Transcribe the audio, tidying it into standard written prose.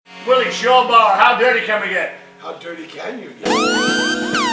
Willie Showbar, how dirty can we get? How dirty can you get?